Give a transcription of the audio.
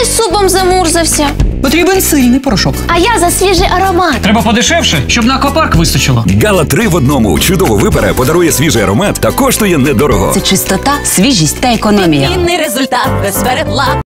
Чай з супом замурзався. Потрібен сильний порошок. А я за свіжий аромат. Треба подешевше, щоб на аквапарк вистачило. Гала 3 в одному. Чудово випаре, подарує свіжий аромат та коштує недорого. Це чистота, свіжість та економія. Результат без переплат.